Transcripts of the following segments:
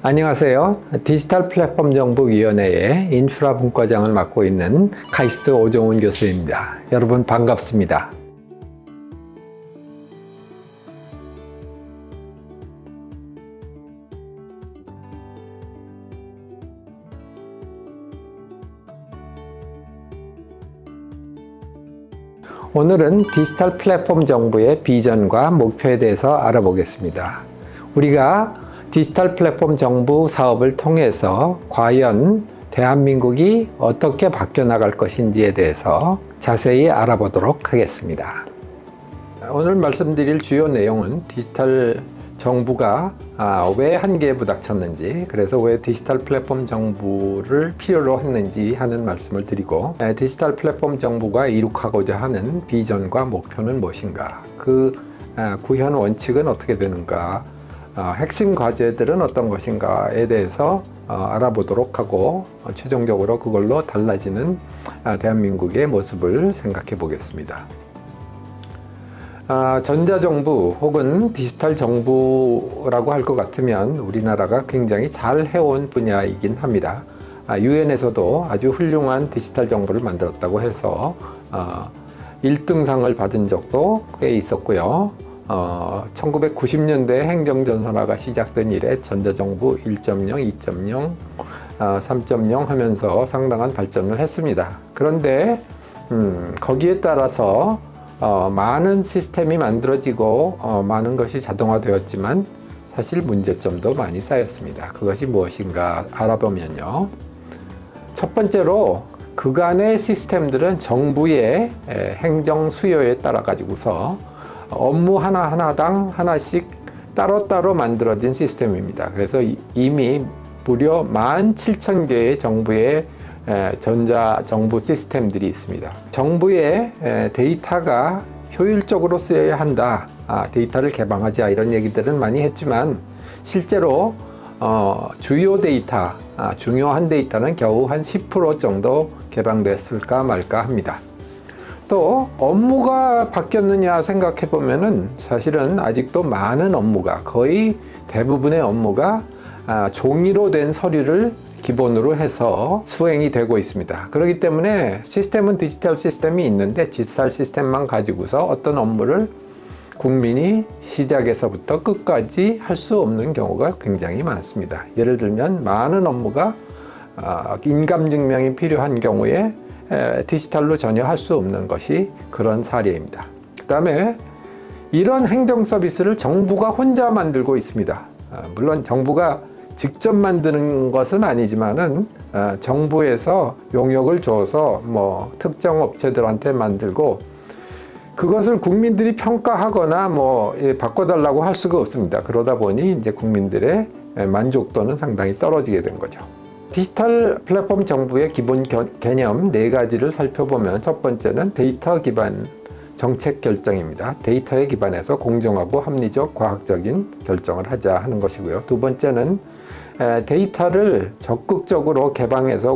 안녕하세요. 디지털 플랫폼 정보위원회의 인프라 분과장을 맡고 있는 카이스트 오종훈 교수입니다. 여러분 반갑습니다. 오늘은 디지털 플랫폼 정부의 비전과 목표에 대해서 알아보겠습니다. 우리가 디지털 플랫폼 정부 사업을 통해서 과연 대한민국이 어떻게 바뀌어 나갈 것인지에 대해서 자세히 알아보도록 하겠습니다. 오늘 말씀드릴 주요 내용은 디지털 정부가 왜 한계에 부닥쳤는지, 그래서 왜 디지털 플랫폼 정부를 필요로 했는지 하는 말씀을 드리고, 디지털 플랫폼 정부가 이룩하고자 하는 비전과 목표는 무엇인가, 그 구현 원칙은 어떻게 되는가, 핵심 과제들은 어떤 것인가에 대해서 알아보도록 하고, 최종적으로 그걸로 달라지는 대한민국의 모습을 생각해 보겠습니다. 전자정부 혹은 디지털 정부라고 할 것 같으면 우리나라가 굉장히 잘 해온 분야이긴 합니다. 유엔에서도 아주 훌륭한 디지털 정부를 만들었다고 해서 1등상을 받은 적도 꽤 있었고요. 1990년대 행정전선화가 시작된 이래 전자정부 1.0, 2.0, 3.0 하면서 상당한 발전을 했습니다. 그런데 거기에 따라서 많은 시스템이 만들어지고 많은 것이 자동화되었지만 사실 문제점도 많이 쌓였습니다. 그것이 무엇인가 알아보면요, 첫 번째로 그간의 시스템들은 정부의 행정 수요에 따라 가지고서 업무 하나하나당 하나씩 따로따로 만들어진 시스템입니다. 그래서 이미 무려 17,000개의 정부의 전자정부 시스템들이 있습니다. 정부의 데이터가 효율적으로 쓰여야 한다, 데이터를 개방하자, 이런 얘기들은 많이 했지만 실제로 주요 데이터, 중요한 데이터는 겨우 한 10% 정도 개방됐을까 말까 합니다. 또 업무가 바뀌었느냐 생각해 보면은 사실은 아직도 많은 업무가, 거의 대부분의 업무가 종이로 된 서류를 기본으로 해서 수행이 되고 있습니다. 그렇기 때문에 시스템은 디지털 시스템이 있는데 디지털 시스템만 가지고서 어떤 업무를 국민이 시작에서부터 끝까지 할 수 없는 경우가 굉장히 많습니다. 예를 들면 많은 업무가 인감증명이 필요한 경우에 디지털로 전혀 할 수 없는 것이 그런 사례입니다. 그 다음에 이런 행정 서비스를 정부가 혼자 만들고 있습니다. 물론 정부가 직접 만드는 것은 아니지만은 정부에서 용역을 줘서 특정 업체들한테 만들고 그것을 국민들이 평가하거나 바꿔달라고 할 수가 없습니다. 그러다 보니 이제 국민들의 만족도는 상당히 떨어지게 된 거죠. 디지털 플랫폼 정부의 기본 개념 4가지를 살펴보면, 첫 번째는 데이터 기반 정책 결정입니다. 데이터에 기반해서 공정하고 합리적 과학적인 결정을 하자 하는 것이고요. 두 번째는 데이터를 적극적으로 개방해서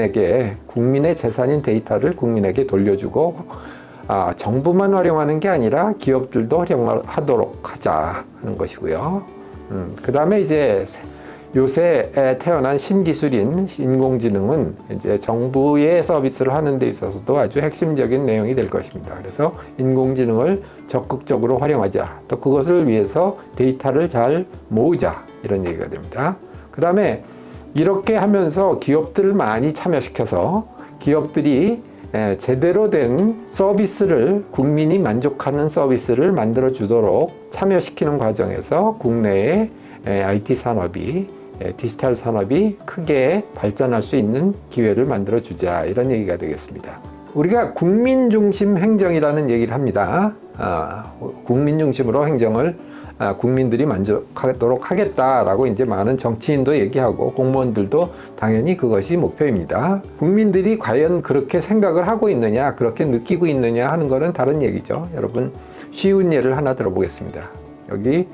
국민의 재산인 데이터를 국민에게 돌려주고 정부만 활용하는 게 아니라 기업들도 활용하도록 하자 하는 것이고요. 그 다음에 이제 요새 태어난 신기술인 인공지능은 이제 정부의 서비스를 하는 데 있어서도 아주 핵심적인 내용이 될 것입니다. 그래서 인공지능을 적극적으로 활용하자, 또 그것을 위해서 데이터를 잘 모으자, 이런 얘기가 됩니다. 그 다음에 이렇게 하면서 기업들을 많이 참여시켜서 기업들이 제대로 된 서비스를, 국민이 만족하는 서비스를 만들어 주도록 참여시키는 과정에서 국내의 IT 산업이, 디지털 산업이 크게 발전할 수 있는 기회를 만들어 주자, 이런 얘기가 되겠습니다. 우리가 국민 중심 행정이라는 얘기를 합니다. 국민 중심으로 행정을 국민들이 만족하도록 하겠다라고 이제 많은 정치인도 얘기하고 공무원들도 당연히 그것이 목표입니다. 국민들이 과연 그렇게 생각을 하고 있느냐, 그렇게 느끼고 있느냐 하는 것은 다른 얘기죠. 여러분, 쉬운 예를 하나 들어보겠습니다. 여기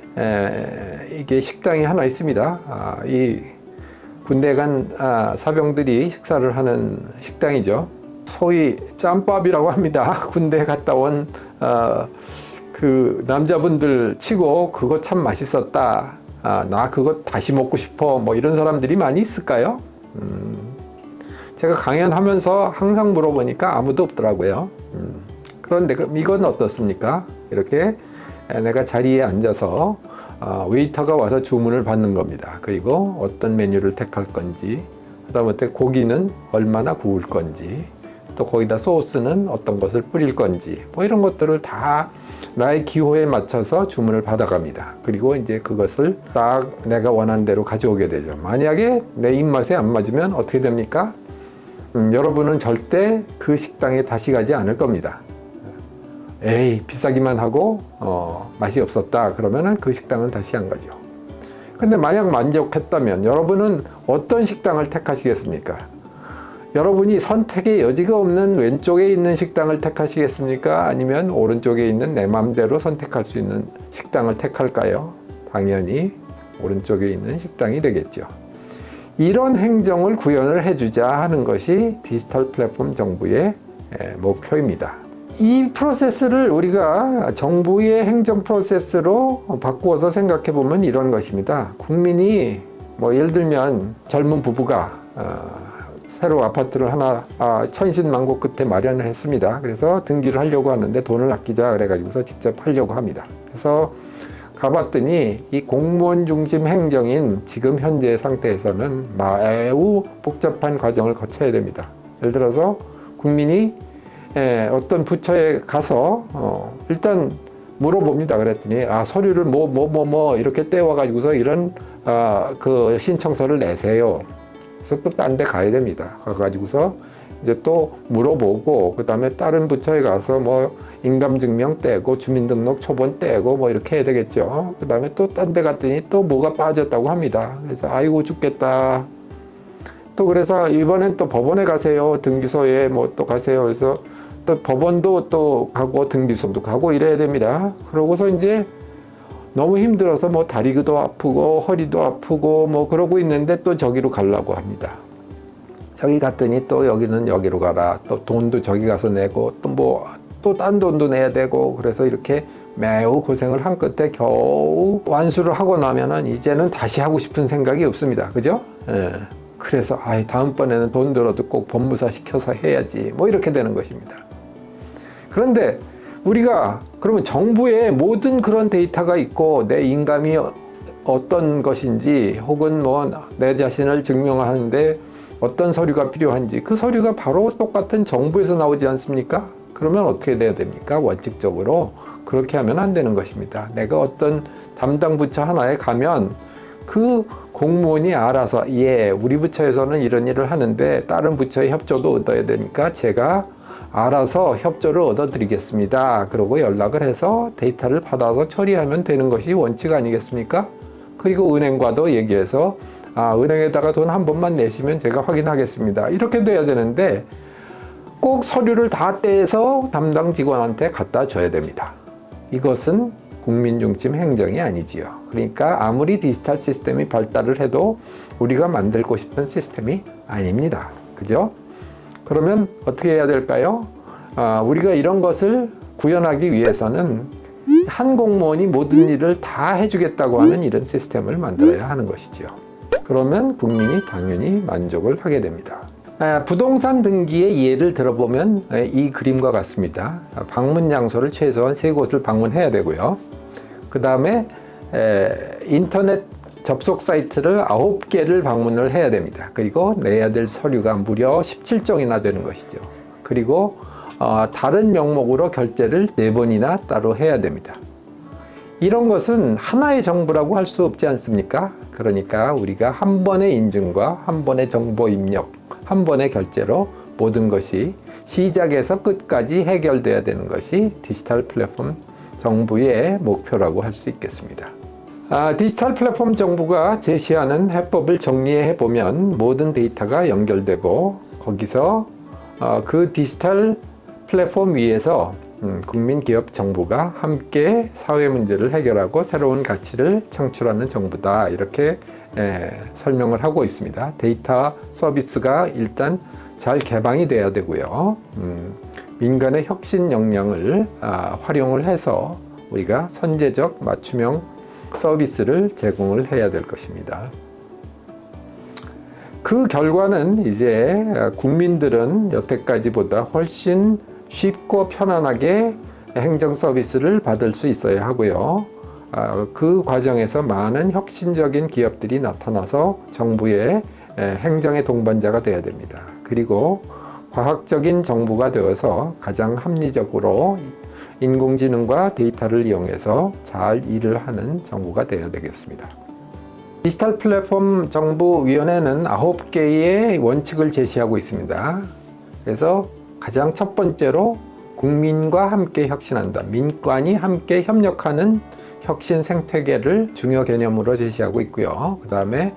이게 식당이 하나 있습니다. 이 군대 간 사병들이 식사를 하는 식당이죠. 소위 짬밥이라고 합니다. 군대 갔다 온 그 남자분들 치고 그거 참 맛있었다, 나 그거 다시 먹고 싶어 뭐 이런 사람들이 많이 있을까요? 제가 강연하면서 항상 물어보니까 아무도 없더라고요. 그런데 이건 어떻습니까? 이렇게 내가 자리에 앉아서 웨이터가 와서 주문을 받는 겁니다. 그리고 어떤 메뉴를 택할 건지, 하다못해 고기는 얼마나 구울 건지, 또 거기다 소스는 어떤 것을 뿌릴 건지, 뭐 이런 것들을 다 나의 기호에 맞춰서 주문을 받아갑니다. 그리고 이제 그것을 딱 내가 원하는 대로 가져오게 되죠. 만약에 내 입맛에 안 맞으면 어떻게 됩니까? 여러분은 절대 그 식당에 다시 가지 않을 겁니다. 에이, 비싸기만 하고 맛이 없었다 그러면은 그 식당은 다시 안 가죠. 근데 만약 만족했다면 여러분은 어떤 식당을 택하시겠습니까? 여러분이 선택의 여지가 없는 왼쪽에 있는 식당을 택하시겠습니까? 아니면 오른쪽에 있는 내 마음대로 선택할 수 있는 식당을 택할까요? 당연히 오른쪽에 있는 식당이 되겠죠. 이런 행정을 구현을 해주자 하는 것이 디지털 플랫폼 정부의 목표입니다. 이 프로세스를 우리가 정부의 행정 프로세스로 바꾸어서 생각해 보면 이런 것입니다. 국민이 뭐 예를 들면 젊은 부부가 새로 아파트를 하나 천신만고 끝에 마련을 했습니다. 그래서 등기를 하려고 하는데 돈을 아끼자 그래가지고서 직접 하려고 합니다. 그래서 가봤더니 이 공무원 중심 행정인 지금 현재 상태에서는 매우 복잡한 과정을 거쳐야 됩니다. 예를 들어서 국민이 어떤 부처에 가서 일단 물어봅니다. 그랬더니 서류를 뭐 이렇게 떼와가지고서 이런 그 신청서를 내세요. 그래서 또 딴 데 가야 됩니다. 가가지고서 이제 또 물어보고 그 다음에 다른 부처에 가서 뭐 인감증명 떼고 주민등록 초본 떼고 뭐 이렇게 해야 되겠죠. 그 다음에 또 딴 데 갔더니 또 뭐가 빠졌다고 합니다. 그래서 아이고 죽겠다. 또 그래서 이번엔 또 법원에 가세요. 등기소에 뭐 또 가세요. 그래서 또 법원도 또 가고 등기소도 가고 이래야 됩니다. 그러고서 이제 너무 힘들어서 뭐 다리도 아프고 허리도 아프고 뭐 그러고 있는데 또 저기로 가려고 합니다. 저기 갔더니 또 여기는 여기로 가라. 또 돈도 저기 가서 내고 또 뭐 또 딴 돈도 내야 되고 그래서 이렇게 매우 고생을 한 끝에 겨우 완수를 하고 나면은 이제는 다시 하고 싶은 생각이 없습니다. 그죠? 예. 그래서 다음번에는 돈 들어도 꼭 법무사 시켜서 해야지 뭐 이렇게 되는 것입니다. 그런데 우리가 그러면 정부에 모든 그런 데이터가 있고 내 인감이 어떤 것인지 혹은 뭐 내 자신을 증명하는데 어떤 서류가 필요한지 그 서류가 바로 똑같은 정부에서 나오지 않습니까? 그러면 어떻게 돼야 됩니까? 원칙적으로 그렇게 하면 안 되는 것입니다. 내가 어떤 담당 부처 하나에 가면 그 공무원이 알아서 우리 부처에서는 이런 일을 하는데 다른 부처의 협조도 얻어야 되니까 제가 알아서 협조를 얻어드리겠습니다. 그러고 연락을 해서 데이터를 받아서 처리하면 되는 것이 원칙 아니겠습니까? 그리고 은행과도 얘기해서 은행에다가 돈 한 번만 내시면 제가 확인하겠습니다. 이렇게 돼야 되는데 꼭 서류를 다 떼서 담당 직원한테 갖다 줘야 됩니다. 이것은 국민중심 행정이 아니지요. 그러니까 아무리 디지털 시스템이 발달을 해도 우리가 만들고 싶은 시스템이 아닙니다. 그죠? 그러면 어떻게 해야 될까요? 우리가 이런 것을 구현하기 위해서는 한 공무원이 모든 일을 다 해주겠다고 하는 이런 시스템을 만들어야 하는 것이지요. 그러면 국민이 당연히 만족을 하게 됩니다. 부동산 등기의 예를 들어보면 이 그림과 같습니다. 방문 장소를 최소한 3곳을 방문해야 되고요. 그 다음에 인터넷 접속 사이트를 9개를 방문을 해야 됩니다. 그리고 내야 될 서류가 무려 17종이나 되는 것이죠. 그리고 다른 명목으로 결제를 4번이나 따로 해야 됩니다. 이런 것은 하나의 정보라고 할 수 없지 않습니까? 그러니까 우리가 한 번의 인증과 한 번의 정보 입력, 한 번의 결제로 모든 것이 시작에서 끝까지 해결돼야 되는 것이 디지털 플랫폼 정부의 목표라고 할 수 있겠습니다. 디지털 플랫폼 정부가 제시하는 해법을 정리해 보면 모든 데이터가 연결되고 거기서 그 디지털 플랫폼 위에서 국민, 기업, 정부가 함께 사회 문제를 해결하고 새로운 가치를 창출하는 정부다. 이렇게 설명을 하고 있습니다. 데이터 서비스가 일단 잘 개방이 돼야 되고요. 민간의 혁신 역량을 활용을 해서 우리가 선제적 맞춤형 서비스를 제공을 해야 될 것입니다. 그 결과는 이제 국민들은 여태까지보다 훨씬 쉽고 편안하게 행정 서비스를 받을 수 있어야 하고요. 그 과정에서 많은 혁신적인 기업들이 나타나서 정부의 행정의 동반자가 되어야 됩니다. 그리고 과학적인 정부가 되어서 가장 합리적으로 인공지능과 데이터를 이용해서 잘 일을 하는 정부가 되어야 되겠습니다. 디지털 플랫폼 정부위원회는 9개의 원칙을 제시하고 있습니다. 그래서 가장 첫 번째로 국민과 함께 혁신한다. 민관이 함께 협력하는 혁신 생태계를 중요 개념으로 제시하고 있고요. 그 다음에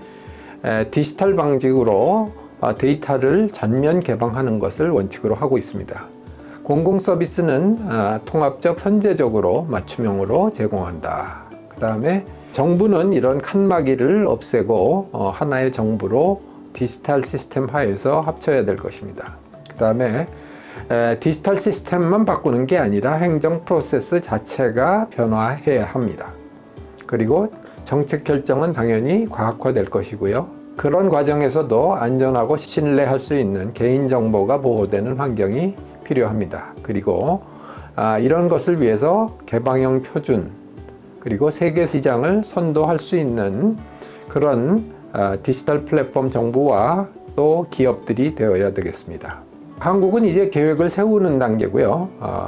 디지털 방식으로 데이터를 전면 개방하는 것을 원칙으로 하고 있습니다. 공공 서비스는 통합적 선제적으로 맞춤형으로 제공한다. 그 다음에 정부는 이런 칸막이를 없애고 하나의 정부로 디지털 시스템 하에서 합쳐야 될 것입니다. 그 다음에 디지털 시스템만 바꾸는 게 아니라 행정 프로세스 자체가 변화해야 합니다. 그리고 정책 결정은 당연히 과학화될 것이고요. 그런 과정에서도 안전하고 신뢰할 수 있는 개인정보가 보호되는 환경이 필요합니다. 그리고 이런 것을 위해서 개방형 표준 그리고 세계 시장을 선도할 수 있는 그런 디지털 플랫폼 정부와 또 기업들이 되어야 되겠습니다. 한국은 이제 계획을 세우는 단계고요.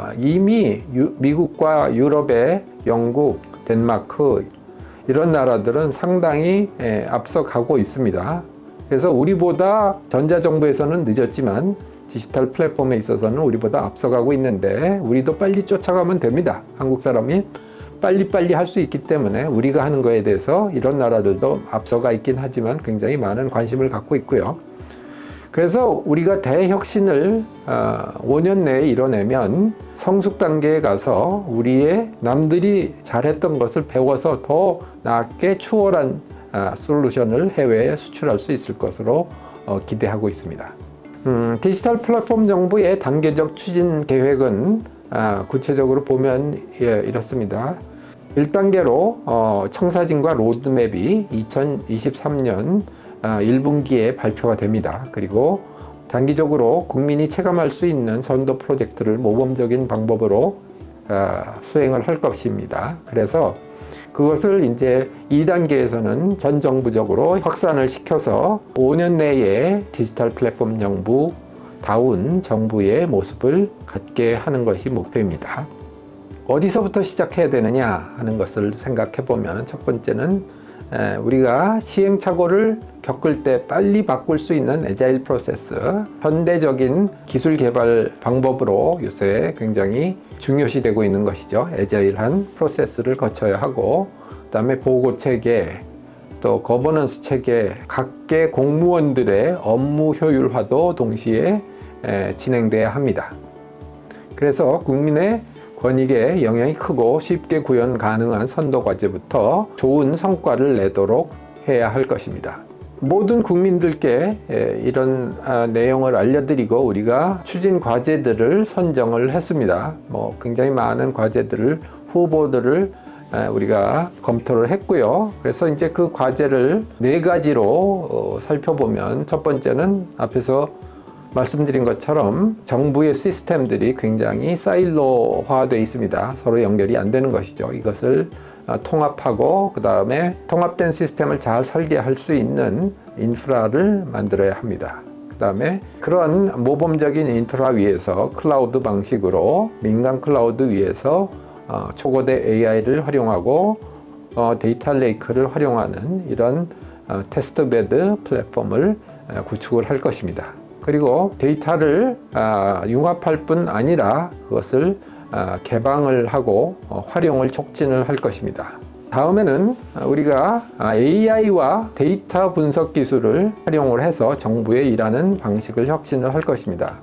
이미 미국과 유럽의 영국, 덴마크 이런 나라들은 상당히 앞서가고 있습니다. 그래서 우리보다 전자정부에서는 늦었지만 디지털 플랫폼에 있어서는 우리보다 앞서가고 있는데 우리도 빨리 쫓아가면 됩니다. 한국 사람이 빨리빨리 할 수 있기 때문에 우리가 하는 거에 대해서 이런 나라들도 앞서가 있긴 하지만 굉장히 많은 관심을 갖고 있고요. 그래서 우리가 대혁신을 5년 내에 이뤄내면 성숙 단계에 가서 우리의 남들이 잘했던 것을 배워서 더 나게 추월한 솔루션을 해외에 수출할 수 있을 것으로 기대하고 있습니다. 디지털 플랫폼 정부의 단계적 추진 계획은 구체적으로 보면 이렇습니다. 1단계로 청사진과 로드맵이 2023년 1분기에 발표가 됩니다. 그리고 단기적으로 국민이 체감할 수 있는 선도 프로젝트를 모범적인 방법으로 수행을 할 것입니다. 그래서 그것을 이제 2단계에서는 전 정부적으로 확산을 시켜서 5년 내에 디지털 플랫폼 정부다운 정부의 모습을 갖게 하는 것이 목표입니다. 어디서부터 시작해야 되느냐 하는 것을 생각해 보면 첫 번째는 우리가 시행착오를 겪을 때 빨리 바꿀 수 있는 애자일 프로세스, 현대적인 기술 개발 방법으로 요새 굉장히 중요시되고 있는 것이죠. 애자일한 프로세스를 거쳐야 하고, 그 다음에 보고 체계, 또 거버넌스 체계, 각계 공무원들의 업무 효율화도 동시에 진행돼야 합니다. 그래서 국민의 권익에 영향이 크고 쉽게 구현 가능한 선도 과제부터 좋은 성과를 내도록 해야 할 것입니다. 모든 국민들께 이런 내용을 알려드리고 우리가 추진 과제들을 선정을 했습니다. 굉장히 많은 과제들을 후보들을 우리가 검토를 했고요. 그래서 이제 그 과제를 4가지로 살펴보면 첫 번째는 앞에서 말씀드린 것처럼 정부의 시스템들이 굉장히 사일로화되어 있습니다. 서로 연결이 안 되는 것이죠. 이것을 통합하고 그 다음에 통합된 시스템을 잘 설계할 수 있는 인프라를 만들어야 합니다. 그 다음에 그런 모범적인 인프라 위에서 클라우드 방식으로 민간 클라우드 위에서 초거대 AI를 활용하고 데이터 레이크를 활용하는 이런 테스트베드 플랫폼을 구축을 할 것입니다. 그리고 데이터를 융합할 뿐 아니라 그것을 개방을 하고 활용을 촉진을 할 것입니다. 다음에는 우리가 AI와 데이터 분석 기술을 활용을 해서 정부의 일하는 방식을 혁신을 할 것입니다.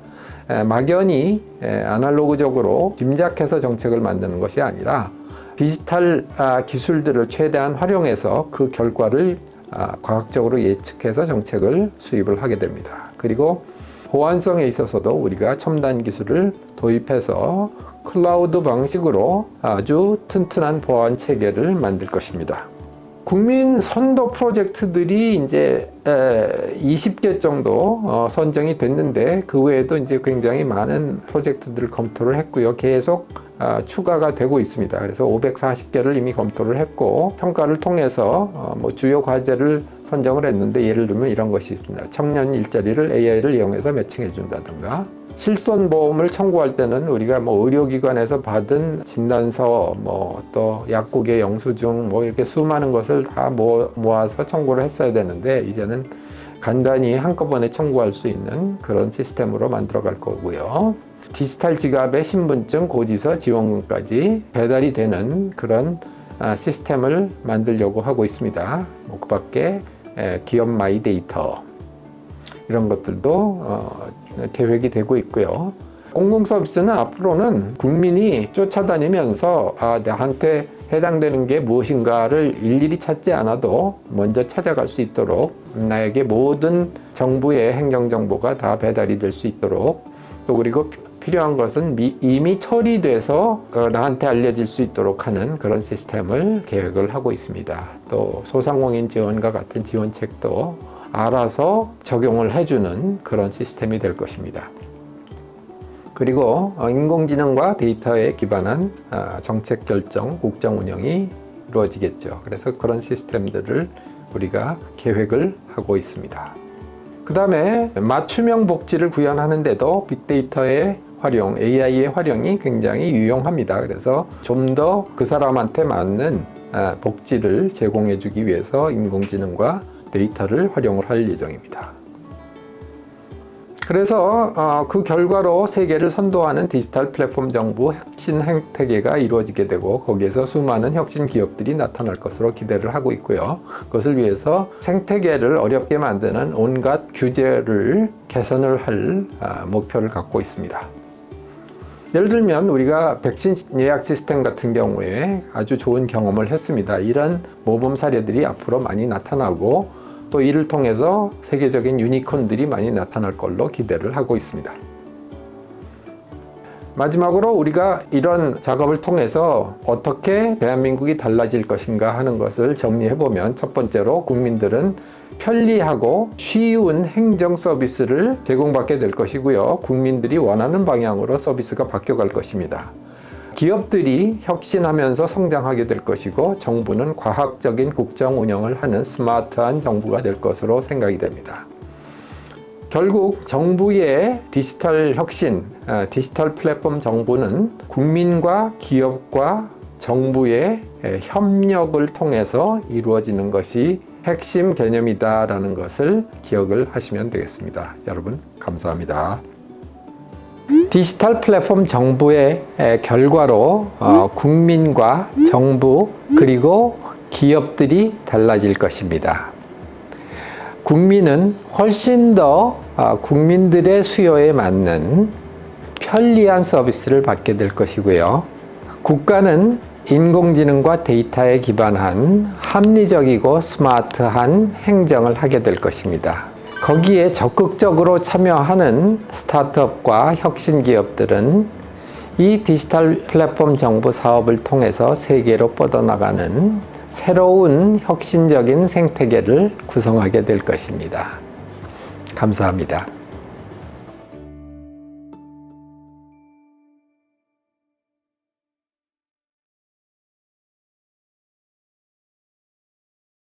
막연히 아날로그적으로 짐작해서 정책을 만드는 것이 아니라 디지털 기술들을 최대한 활용해서 그 결과를 과학적으로 예측해서 정책을 수립을 하게 됩니다. 그리고 보안성에 있어서도 우리가 첨단 기술을 도입해서 클라우드 방식으로 아주 튼튼한 보안 체계를 만들 것입니다. 국민 선도 프로젝트들이 이제 20개 정도 선정이 됐는데 그 외에도 이제 굉장히 많은 프로젝트들을 검토를 했고요. 계속 추가가 되고 있습니다. 그래서 540개를 이미 검토를 했고 평가를 통해서 뭐 주요 과제를 선정을 했는데 예를 들면 이런 것이 있습니다. 청년 일자리를 AI를 이용해서 매칭해 준다든가, 실손보험을 청구할 때는 우리가 뭐 의료기관에서 받은 진단서, 뭐 또 약국의 영수증, 뭐 이렇게 수많은 것을 다 모아서 청구를 했어야 되는데 이제는 간단히 한꺼번에 청구할 수 있는 그런 시스템으로 만들어 갈 거고요. 디지털 지갑에 신분증, 고지서, 지원금까지 배달이 되는 그런 시스템을 만들려고 하고 있습니다. 뭐 그 밖에 기업 마이 데이터 이런 것들도 계획이 되고 있고요. 공공 서비스는 앞으로는 국민이 쫓아다니면서 나한테 해당되는 게 무엇인가를 일일이 찾지 않아도 먼저 찾아갈 수 있도록, 나에게 모든 정부의 행정정보가 다 배달이 될 수 있도록, 또 그리고 필요한 것은 이미 처리돼서 나한테 알려질 수 있도록 하는 그런 시스템을 계획을 하고 있습니다. 또 소상공인 지원과 같은 지원책도 알아서 적용을 해주는 그런 시스템이 될 것입니다. 그리고 인공지능과 데이터에 기반한 정책 결정, 국정 운영이 이루어지겠죠. 그래서 그런 시스템들을 우리가 계획을 하고 있습니다. 그 다음에 맞춤형 복지를 구현하는 데도 빅데이터의 활용, AI의 활용이 굉장히 유용합니다. 그래서 좀 더 그 사람한테 맞는 복지를 제공해 주기 위해서 인공지능과 데이터를 활용을 할 예정입니다. 그래서 그 결과로 세계를 선도하는 디지털 플랫폼 정부 혁신 생태계가 이루어지게 되고 거기에서 수많은 혁신 기업들이 나타날 것으로 기대를 하고 있고요. 그것을 위해서 생태계를 어렵게 만드는 온갖 규제를 개선을 할 목표를 갖고 있습니다. 예를 들면 우리가 백신 예약 시스템 같은 경우에 아주 좋은 경험을 했습니다. 이런 모범 사례들이 앞으로 많이 나타나고 또 이를 통해서 세계적인 유니콘들이 많이 나타날 걸로 기대를 하고 있습니다. 마지막으로 우리가 이런 작업을 통해서 어떻게 대한민국이 달라질 것인가 하는 것을 정리해보면, 첫 번째로 국민들은 편리하고 쉬운 행정 서비스를 제공받게 될 것이고요. 국민들이 원하는 방향으로 서비스가 바뀌어갈 것입니다. 기업들이 혁신하면서 성장하게 될 것이고 정부는 과학적인 국정 운영을 하는 스마트한 정부가 될 것으로 생각이 됩니다. 결국 정부의 디지털 혁신, 디지털 플랫폼 정부는 국민과 기업과 정부의 협력을 통해서 이루어지는 것이 핵심 개념이다라는 것을 기억을 하시면 되겠습니다. 여러분 감사합니다. 디지털 플랫폼 정부의 결과로 국민과 정부 그리고 기업들이 달라질 것입니다. 국민은 훨씬 더 국민들의 수요에 맞는 편리한 서비스를 받게 될 것이고요. 국가는 인공지능과 데이터에 기반한 합리적이고 스마트한 행정을 하게 될 것입니다. 거기에 적극적으로 참여하는 스타트업과 혁신 기업들은 이 디지털 플랫폼 정부 사업을 통해서 세계로 뻗어나가는 새로운 혁신적인 생태계를 구성하게 될 것입니다. 감사합니다.